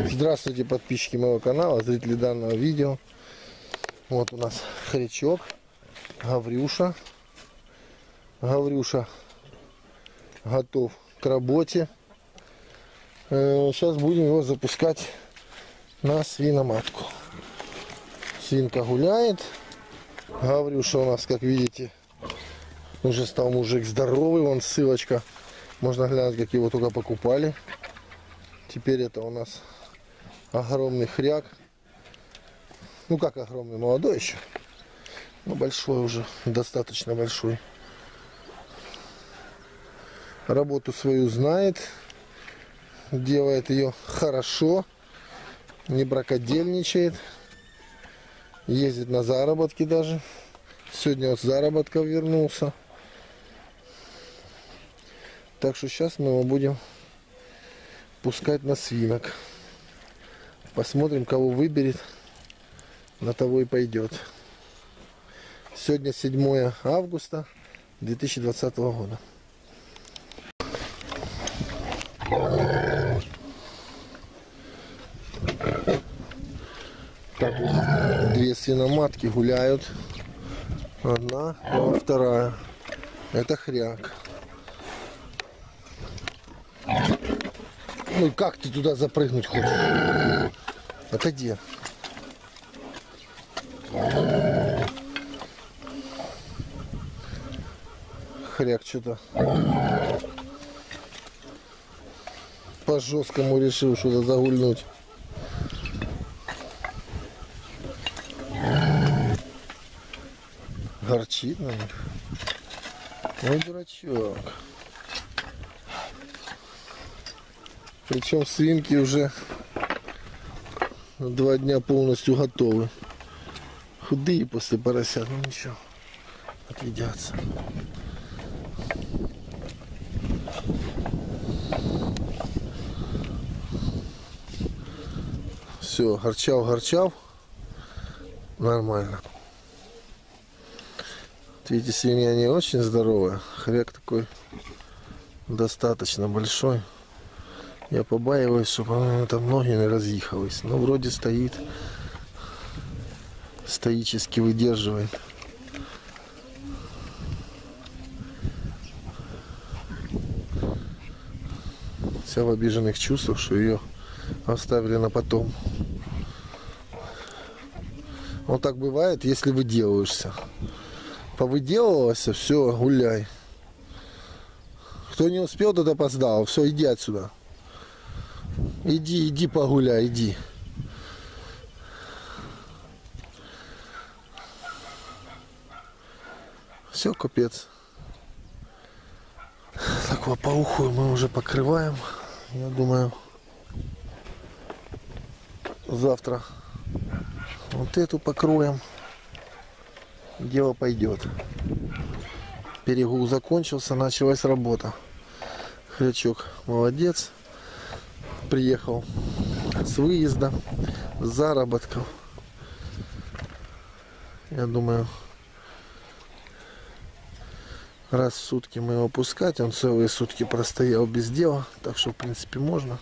Здравствуйте, подписчики моего канала, зрители данного видео. Вот у нас хрячок, Гаврюша. Гаврюша готов к работе. Сейчас будем его запускать на свиноматку. Свинка гуляет. Гаврюша у нас, как видите, уже стал мужик здоровый. Вон ссылочка. Можно глянуть, как его только покупали. Теперь это у нас огромный хряк. Ну как огромный, молодой еще. Но большой уже, достаточно большой. Работу свою знает. Делает ее хорошо. Не бракодельничает. Ездит на заработки даже. Сегодня вот с заработков вернулся. Так что сейчас мы его будем пускать на свинок. Посмотрим, кого выберет, на того и пойдет. Сегодня 7 августа 2020 года. Так вот, две свиноматки гуляют. Одна, а вторая. Это хряк. Ну как ты туда запрыгнуть хочешь? Отойди. Хряк что-то по жесткому решил что-то загульнуть. Горчит на них. Ой, дурачок. Причем свинки уже 2 дня полностью готовы. Худые после поросят, ну ничего, отъедятся. Все, горчал, нормально. Видите, свинья не очень здоровая. Хряк такой достаточно большой. Я побаиваюсь, чтобы она там ноги не разъехалась. Но вроде стоит. Стоически выдерживает. Вся в обиженных чувствах, что ее оставили на потом. Вот так бывает, если выделываешься. Повыделывался, все, гуляй. Кто не успел, тот опоздал. Все, иди отсюда. Иди погуляй, иди. Все, капец. Так, лопоухую мы уже покрываем. Я думаю, завтра вот эту покроем. Дело пойдет. Перегул закончился, началась работа. Хрячок молодец. Приехал с выезда, с заработков. Я думаю, раз в сутки мы его пускать. Он целые сутки простоял без дела. Так что, в принципе, можно.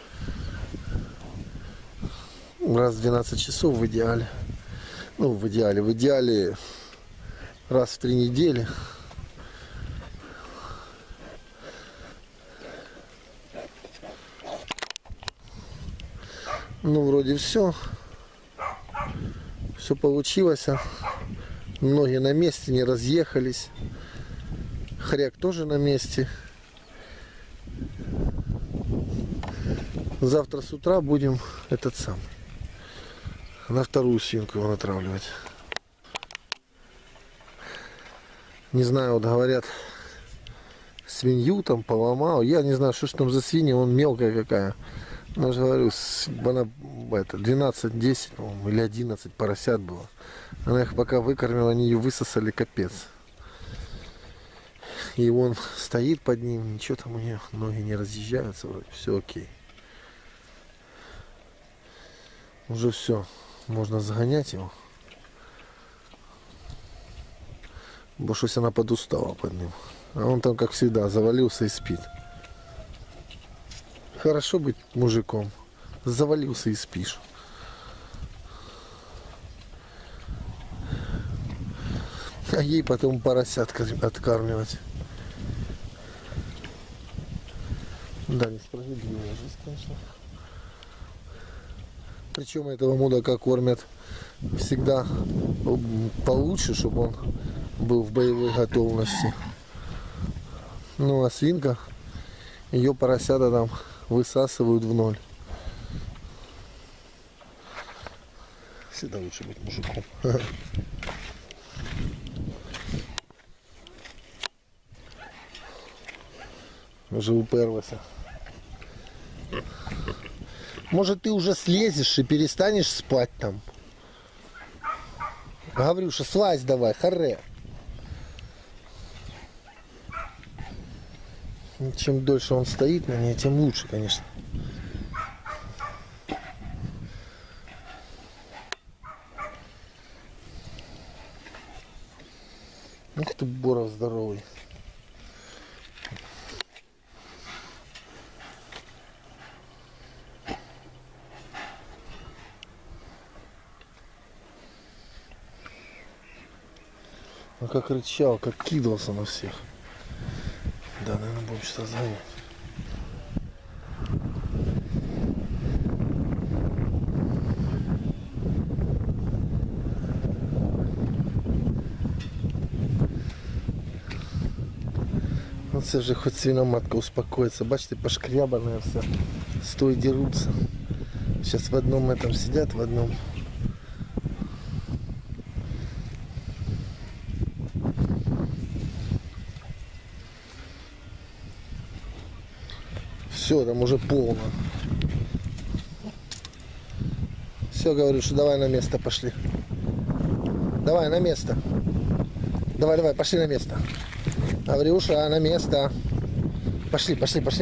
Раз в 12 часов в идеале. Ну, в идеале раз в 3 недели. Ну, вроде все. Все получилось. Ноги на месте, не разъехались. Хряк тоже на месте. Завтра с утра будем на вторую свинку его натравливать. Не знаю, вот говорят, свинью там поломал. Я не знаю, что ж там за свинья, он мелкая какая. Я же говорю, она 12-10, по-моему, или 11 поросят было. Она их пока выкормила, они ее высосали, капец. И он стоит под ним, ничего там у нее, ноги не разъезжаются, вроде все окей. Уже все, можно загонять его. Бо щось она подустала под ним. А он там, как всегда, завалился и спит. Хорошо быть мужиком. завалился и спишь. А ей потом поросят откармливать. Да, несправедливая жизнь, конечно. Причем этого мудака кормят всегда получше, чтобы он был в боевой готовности. Ну а свинка, ее поросята там высасывают в ноль. Всегда лучше быть мужиком. Уже уперлась. Может, ты уже слезешь и перестанешь спать там? Гаврюша, слазь давай, харе. Чем дольше он стоит на ней, тем лучше, конечно. Ух ты, Боров здоровый. Он как рычал, как кидался на всех. Да, наверное, будем что-то занять. Ну це вже хоч свиноматка успокоится. Бачите, пошкрябанная вся. Стой, дерутся. Сейчас в одном этом сидят, в одном. Все, там уже полно. Все, говорю, что давай на место пошли. Давай на место. Давай, давай, пошли на место. Гаврюша, на место. Пошли, пошли, пошли.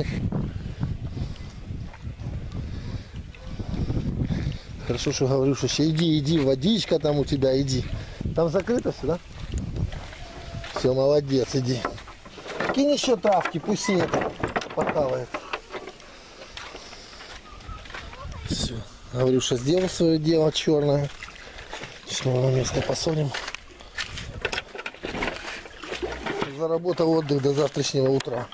Хорошо, что Гаврюша, иди, иди, водичка там у тебя, иди. Там закрыто все, да? Все, молодец, иди. Кинь еще травки, пусть это покалывает. Все, Гаврюша сделал свое дело черное. Сейчас мы его на место посадим. Заработал отдых до завтрашнего утра.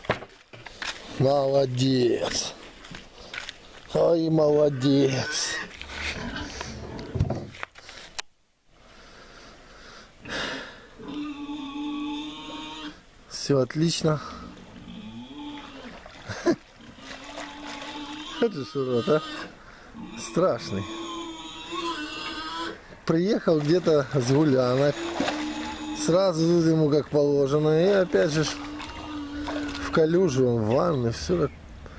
Молодец. Ай, молодец. Все отлично. Это же урод, а? Страшный. Приехал где-то с гулянок. Сразу ему как положено. И опять же в калюжу, он в ванной, все как...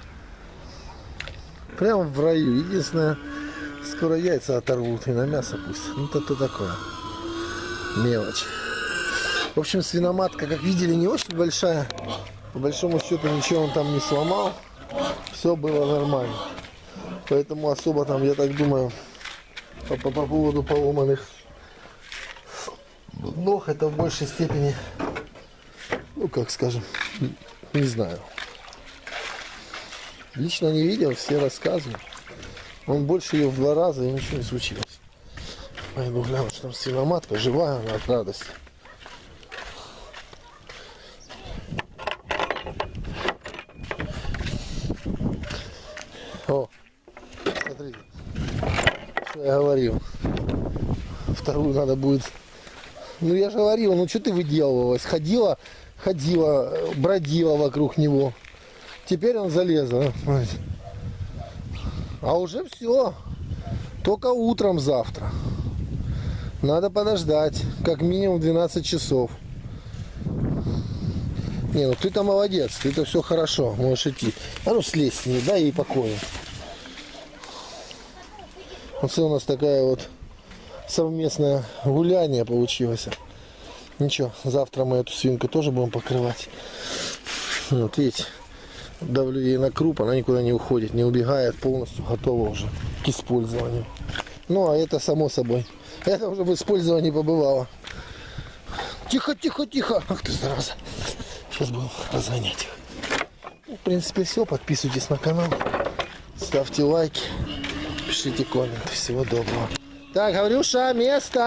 Прямо в раю. Единственное, скоро яйца оторвут и на мясо пусть. Ну то такое. Мелочь. В общем, свиноматка, как видели, не очень большая. По большому счету ничего он там не сломал. Все было нормально. Поэтому особо там, я так думаю, по поводу поломанных ног, это в большей степени, ну как скажем, не знаю. Лично не видел, все рассказывают. Он больше ее в 2 раза, и ничего не случилось. Пойду гляну, что там свиноматка живая, она от радости. О, смотрите, что я говорил. Вторую надо будет. Ну я же говорил, ну что ты выделывалась? Ходила, бродила вокруг него. Теперь он залезла. А уже все. Только утром завтра. Надо подождать. Как минимум 12 часов. Не, ну ты-то молодец. Ты-то все хорошо. Можешь идти. А ну слезь с ней, дай ей покоя. Вот у нас такая вот совместное гуляние получилось. Ничего, завтра мы эту свинку тоже будем покрывать. Вот видите, давлю ей на круп, она никуда не уходит, не убегает, полностью готова уже к использованию. Ну а это само собой. Это уже в использовании побывало. Тихо, тихо, тихо. Ах ты зараза. Сейчас будем разгонять их. Ну, в принципе все. Подписывайтесь на канал. Ставьте лайки. пишите комменты. Всего доброго. Так, Гаврюша, место.